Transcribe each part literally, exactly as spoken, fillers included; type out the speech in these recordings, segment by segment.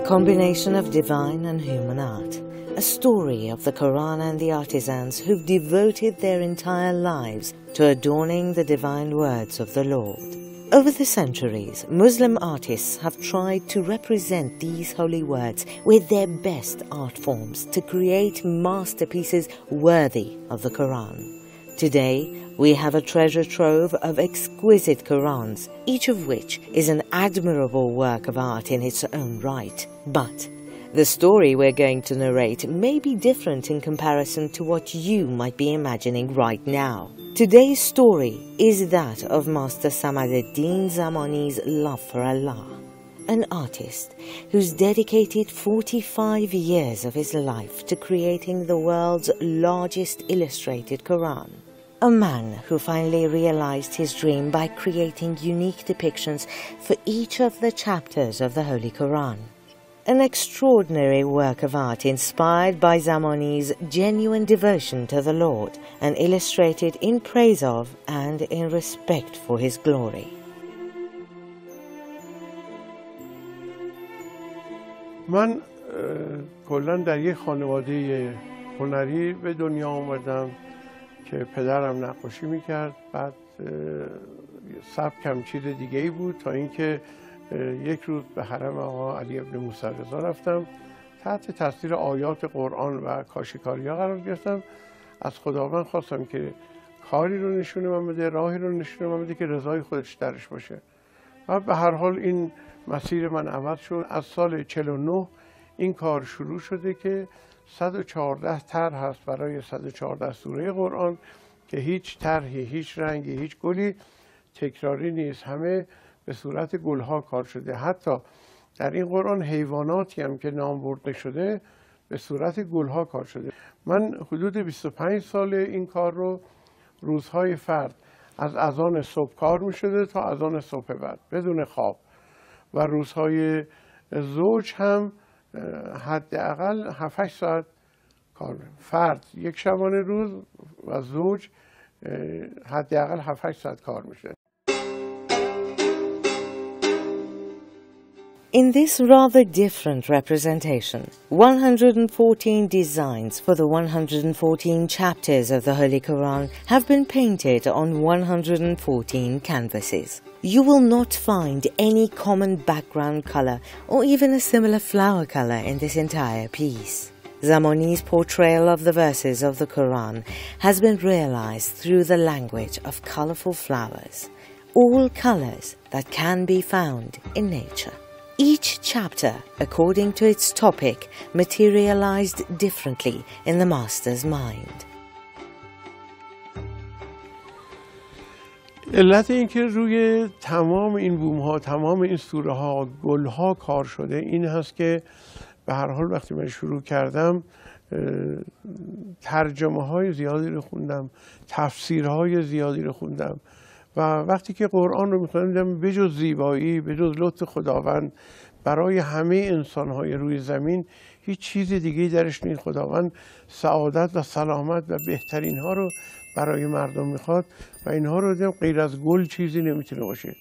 combination of divine and human art, a story of the Quran and the artisans who've devoted their entire lives to adorning the divine words of the Lord. Over the centuries, Muslim artists have tried to represent these holy words with their best art forms to create masterpieces worthy of the Quran. Today, we have a treasure trove of exquisite Qurans, each of which is an admirable work of art in its own right. But the story we're going to narrate may be different in comparison to what you might be imagining right now. Today's story is that of Master Samaduddin Zamani's love for Allah, an artist who's dedicated forty-five years of his life to creating the world's largest illustrated Quran. A man who finally realized his dream by creating unique depictions for each of the chapters of the Holy Quran. An extraordinary work of art inspired by Zamani's genuine devotion to the Lord and illustrated in praise of and in respect for his glory. من کلاً در یک خانواده هنری به دنیا آمدم که پدرم نقاشی میکرد، بعد سبکم چیز دیگه ای بود تا اینکه یک روز به حرم آقا علی ابن موسی رضا رفتم، تحت تاثیر آیات قرآن و کاشیکاریا قرار گرفتم. از خداوند خواستم که کاری رو نشونه من بده، راهی رو نشونه من بده که رضای خودش درش باشه. و به هر حال این مسیر من عوض شد. از سال چهل و نه این کار شروع شده که صد و چهارده طرح هست برای صد و چهارده سوره قرآن که هیچ طرحی، هیچ رنگی، هیچ گلی تکراری نیست، همه به صورت گلها کار شده. حتی در این قرآن حیواناتی هم که نام برده شده به صورت گلها کار شده. من حدود بیست و پنج سال این کار رو روزهای فرد از اذان صبح کار می شده تا اذان صبح بعد بدون خواب، و روزهای زوج هم حداقل هفت هشت ساعت کار می فرد یک شبانه روز و زوج حداقل هفت هشت ساعت کار میشه. In this rather different representation, one hundred fourteen designs for the one hundred fourteen chapters of the Holy Quran have been painted on one hundred fourteen canvases. You will not find any common background color or even a similar flower color in this entire piece. Zamani's portrayal of the verses of the Quran has been realized through the language of colorful flowers, all colors that can be found in nature. Each chapter, according to its topic, materialized differently in the master's mind. علت این که روی تمام این بوم ها، تمام این سوره ها، گل ها کار شده این هست که به هر حال وقتی من شروع کردم ترجمه های زیادی رو خوندم، تفسیرهای زیادی رو خوندم، و وقتی که قرآن رو می‌خوندم بجز زیبایی، بجز لطف خداوند برای همه انسان‌های روی زمین هیچ چیز دیگه‌ای درش نیست. خداوند سعادت و سلامت و بهترین ها رو برای مردم میخواد و اینها رو دیدم غیر از گل چیزی نمیتونه باشه.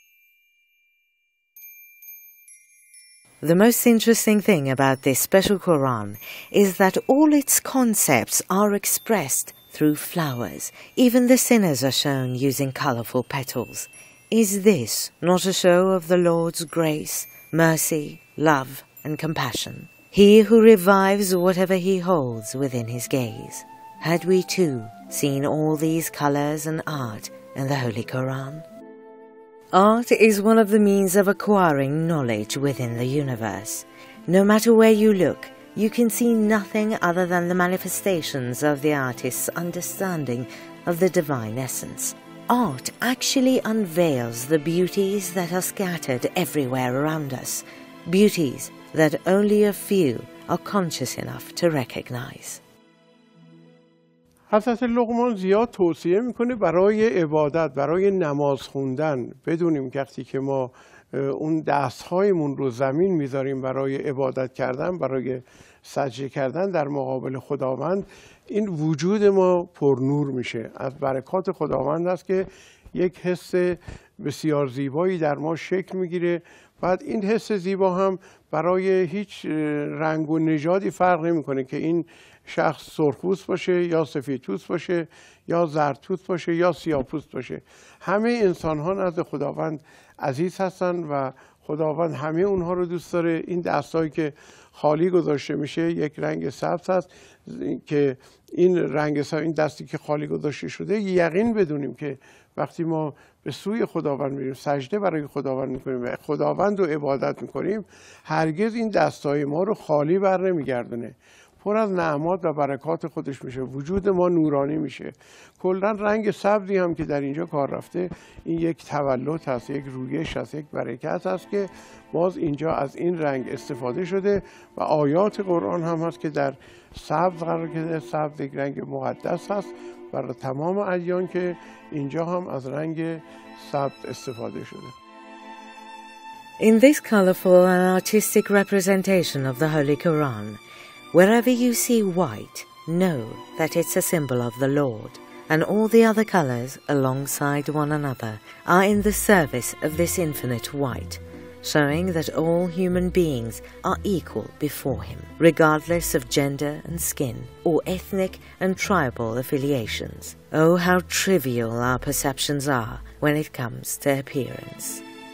The most interesting thing about this special Quran is that all its concepts are expressed through flowers. Even the sinners are shown using colorful petals. Is this not a show of the Lord's grace, mercy, love, and compassion? He who revives whatever he holds within his gaze. Had we too seen all these colors and art in the Holy Quran? Art is one of the means of acquiring knowledge within the universe. No matter where you look, you can see nothing other than the manifestations of the artist's understanding of the divine essence. Art actually unveils the beauties that are scattered everywhere around us, beauties that only a few are conscious enough to recognize. حضرت لقمان زیاد توصیه میکنه برای عبادت، برای نماز خوندن بدونیم که وقتی که ما اون دستهایمون رو زمین میذاریم برای عبادت کردن، برای سجده کردن در مقابل خداوند، این وجود ما پرنور میشه. از برکات خداوند است که یک حس بسیار زیبایی در ما شکل میگیره بعد این حس زیبا هم برای هیچ رنگ و نژادی فرق نمیکنه که این شخص سرخپوست باشه یا سفیدپوست باشه یا زردپوست باشه یا سیاه‌پوست باشه. همه انسان ها نزد خداوند عزیز هستن و خداوند همه اونها رو دوست داره. این دستایی که خالی گذاشته میشه یک رنگ سبز هست که این رنگ سبز، این دستی که خالی گذاشته شده، یقین بدونیم که وقتی ما به سوی خداوند میریم، سجده برای خداوند میکنیم و خداوند رو عبادت میکنیم، هرگز این دستای ما رو خالی بر نمیگردونه، پر از نعمات و برکات خودش میشه، وجود ما نورانی میشه. کلا رنگ سبزی هم که در اینجا کار رفته، این یک تولد هست، یک رویش هست، یک برکت هست که باز اینجا از این رنگ استفاده شده و آیات قرآن هم هست که در سبز قرار گرفته. سبز یک رنگ مقدس هست برای تمام ادیان که اینجا هم از رنگ سبز استفاده شده. In this colorful and artistic representation of the Holy Quran, wherever you see white, know that it's a symbol of the Lord, and all the other colors alongside one another are in the service of this infinite white, showing that all human beings are equal before him, regardless of gender and skin, or ethnic and tribal affiliations. Oh, how trivial our perceptions are when it comes to appearance.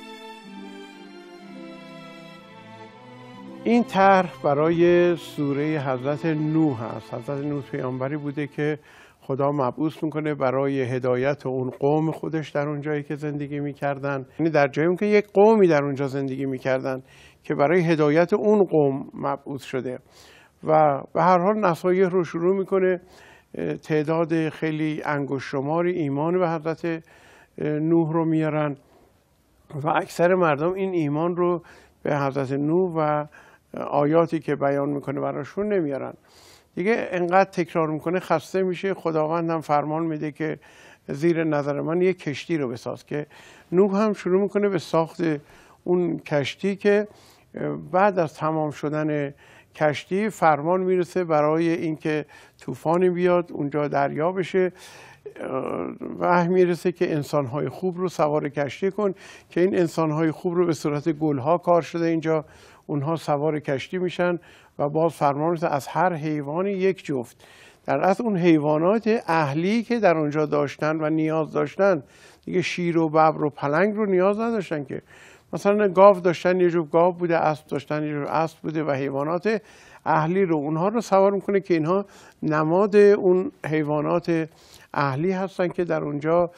این طرح برای سوره حضرت نوح هست. حضرت نوح پیامبری بوده که خدا مبعوث میکنه برای هدایت اون قوم خودش در اون جایی که زندگی میکردن. یعنی در جایی که یک قومی در اونجا زندگی میکردن که برای هدایت اون قوم مبعوث شده و به هر حال نصایح رو شروع میکنه. تعداد خیلی انگشت شماری ایمان به حضرت نوح رو میارن و اکثر مردم این ایمان رو به حضرت نوح و آیاتی که بیان میکنه براشون نمیارن. دیگه انقدر تکرار میکنه خسته میشه. خداوند هم فرمان میده که زیر نظر من یک کشتی رو بساز، که نوح هم شروع میکنه به ساخت اون کشتی که بعد از تمام شدن کشتی فرمان میرسه برای اینکه طوفانی بیاد اونجا دریا بشه. وحی میرسه که انسانهای خوب رو سوار کشتی کن، که این انسانهای خوب رو به صورت گلها کار شده اینجا، اونها سوار کشتی میشن و باز فرمان میرسه از هر حیوانی یک جفت. در اصل اون حیوانات اهلی که در اونجا داشتن و نیاز داشتن، دیگه شیر و ببر و پلنگ رو نیاز نداشتن که. مثلا گاو داشتن یه جفت گاو بوده، اسب داشتن یه جفت اسب بوده و حیوانات اهلی رو اونها رو سوار میکنه که اینها نماد اون حیوانات اهلی هستن که در اونجا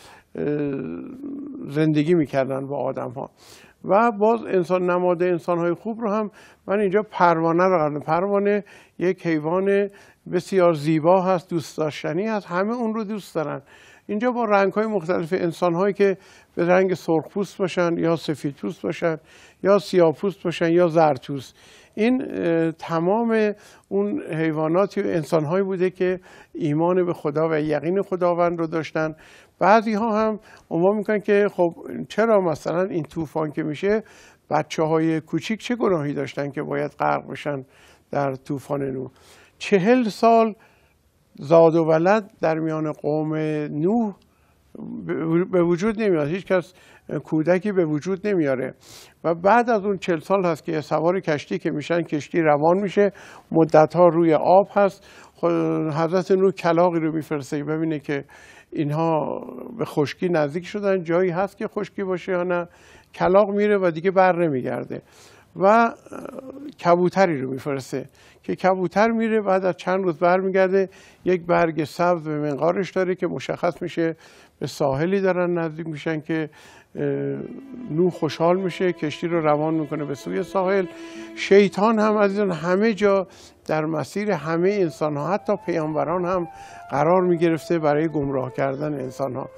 زندگی میکردن با آدم ها. و باز انسان نماد انسانهای خوب رو هم من اینجا پروانه رو قرار. پروانه یک حیوان بسیار زیبا هست، دوست داشتنی هست، همه اون رو دوست دارن. اینجا با رنگ‌های مختلف انسان‌هایی که به رنگ سرخپوست باشن یا سفیدپوست باشن یا سیاه‌پوست باشن یا زردپوست، این تمام اون حیوانات و انسان‌هایی بوده که ایمان به خدا و یقین خداوند رو داشتن. بعضی ها هم عنوان میکنن که خب چرا مثلا این طوفان که میشه بچه های کوچیک چه گناهی داشتن که باید غرق بشن در طوفان نوح؟ چهل سال زاد و ولد در میان قوم نوح به وجود نمیاد، هیچ کس کودکی به وجود نمیاره و بعد از اون چهل سال هست که سوار کشتی که میشن، کشتی روان میشه، مدت ها روی آب هست. حضرت نوح کلاغی رو میفرسته ببینه که اینها به خشکی نزدیک شدن، جایی هست که خشکی باشه یا نه. کلاغ میره و دیگه بر نمیگرده و کبوتری رو میفرسته که کبوتر میره بعد از چند روز برمیگرده، یک برگ سبز به منقارش داره که مشخص میشه به ساحلی دارن نزدیک میشن که نوح خوشحال میشه، کشتی رو روان میکنه به سوی ساحل. شیطان هم از این همه جا در مسیر همه انسان ها، حتی پیامبران هم قرار میگرفته برای گمراه کردن انسان ها.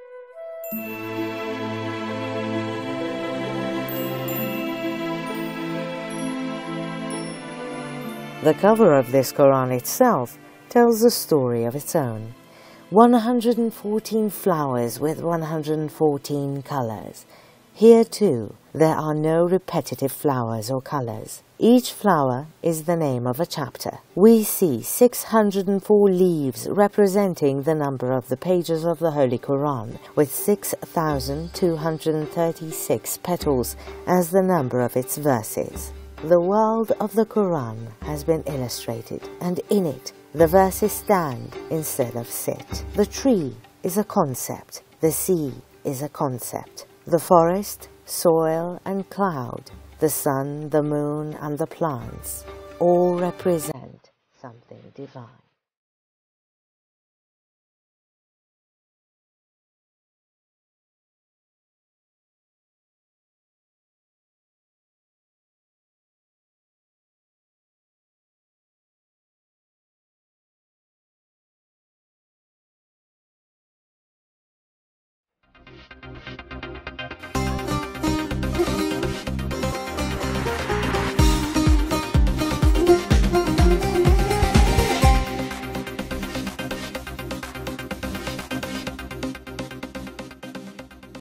The cover of this Quran itself tells a story of its own. one hundred fourteen flowers with one hundred fourteen colors. Here too, there are no repetitive flowers or colors. Each flower is the name of a chapter. We see six hundred four leaves representing the number of the pages of the Holy Quran, with six thousand two hundred thirty-six petals as the number of its verses. The world of the Quran has been illustrated, and in it the verses stand instead of sit. The tree is a concept, the sea is a concept, the forest, soil and cloud, the sun, the moon and the plants all represent something divine.